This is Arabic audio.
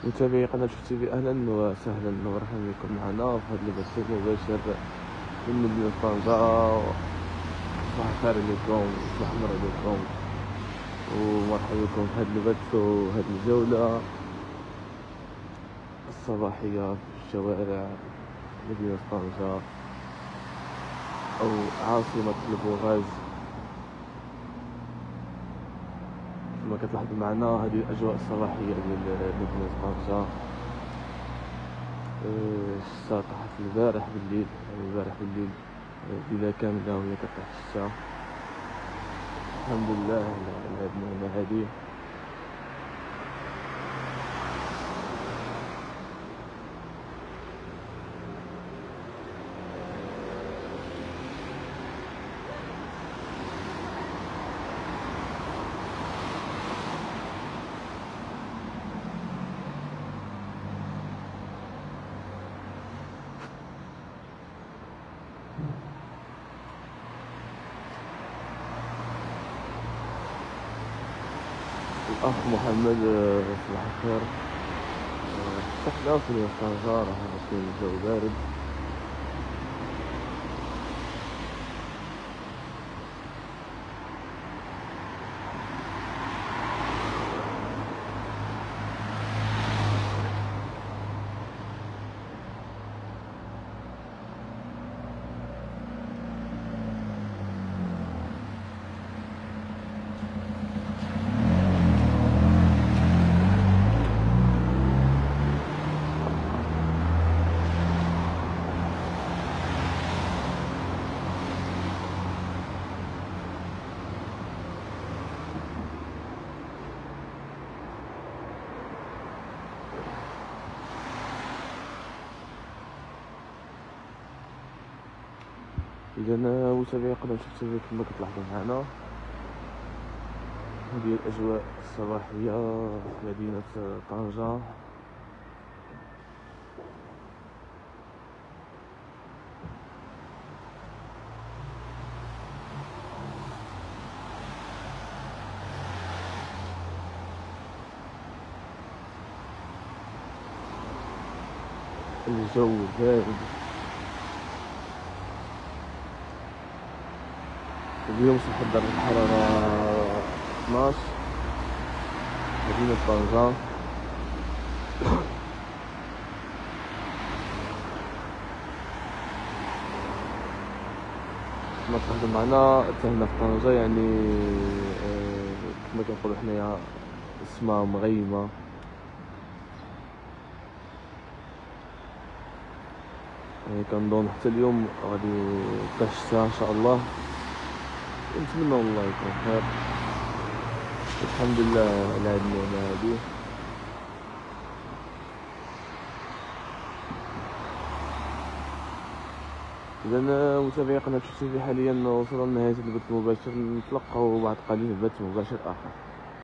متابعي قناة شوف تي في، أهلا وسهلا ومرحبا بكم معنا في هذا البث المباشر من مدينة طنجة. صباح الخير عليكم، صباح النور عليكم، ومرحبا بكم في هذا البث وهذه الجولة الصباحية في شوارع مدينة طنجة أو عاصمة البوغاز. كما كتلاحظوا معنا هذه الأجواء الصباحية ديال مدينة طنجة. الشتا طاحت البارح بالليل، الليلة كاملة وهي كطيح الشتا. الحمد لله على هاد النعمة هادي. الأخ محمد، صباح الخير. احنا في طنجة راح يكون الجو بارد. إذا متابعي قناة شوف تي في، كما كتلاحظوا معنا هذه الأجواء الصباحية في مدينة طنجة. الجو بارد. اليوم صحت درجة الحرارة 12 مدينة طنجة. كما تلاحظوا معنا حتى هنا في طنجة، يعني كما كنقولوا حنايا السما مغيمة. يعني كنظن حتى اليوم غادي يبقى الشتا ان شاء الله، ونتمنى والله يكون خير. الحمد لله على هاد النعمة هادي. إذا متابعي قناة شوف تي في، حاليا وصلنا لنهاية البث المباشر، نتلقاو بعد قليل في بث مباشر آخر.